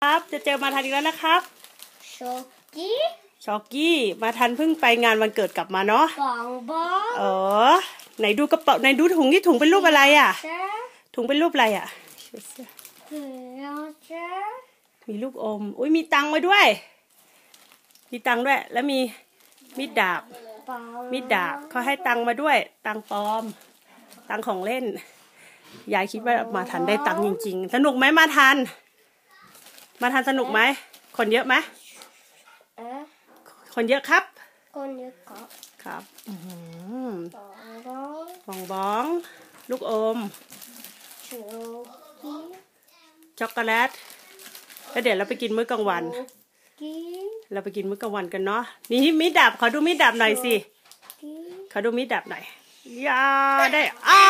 ครับจะเจอมาทันอีกแล้วนะครับช็อกกี้มาทันเพิ่งไปงานวันเกิดกลับมาเนาะบองไหนดูกระเป๋าไหนดูถุงนี่ถุงเป็นรูปอะไรอ่ะถุงเป็นรูปอะไรอ่ะมีลูกอมอุ้ยมีตังค์ไว้ด้วยมีตังค์ด้วยแล้วมีมีดดาบเขาให้ตังค์มาด้วยตังค์ปลอมตังค์ของเล่นยายคิดว่ามาทันได้ตังค์จริงๆสนุกไหมมาทันสนุกไหมคนเยอะไหมคนเยอะครับครับบองลูกอมช็อกโกแลตแล้วเดี๋ยวเราไปกินมื้อกลางวันกันเนาะนี่มีดดาบขอดูมีดดาบหน่อยสิขอดูมีดดาบหน่อยย่าได้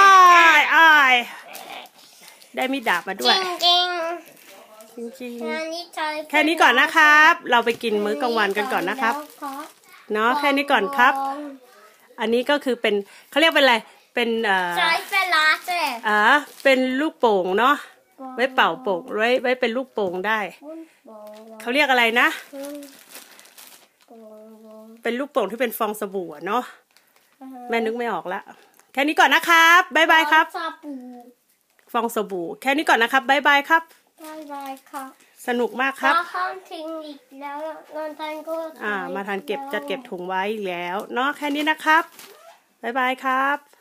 ได้มีดดาบมาด้วยจริงแค่นี้ก่อนนะครับเราไปกินมื้อกลางวันกันก่อนนะครับเนาะแค่นี้ก่อนครับอันนี้ก็คือเป็นเขาเรียกเป็นอะไรเป็นเป็นลูกโป่งเนาะไว้เป่าโป่งไว้เป็นลูกโป่งได้เขาเรียกอะไรนะเป็นลูกโป่งที่เป็นฟองสบู่เนาะแม่นึกไม่ออกละแค่นี้ก่อนนะครับบ๊ายบายครับฟองสบู่แค่นี้ก่อนนะครับบ๊ายบายครับสนุกมากครับมาทันจัดเก็บถุงไว้แล้วเนาะแค่นี้นะครับบ๊ายบายครับ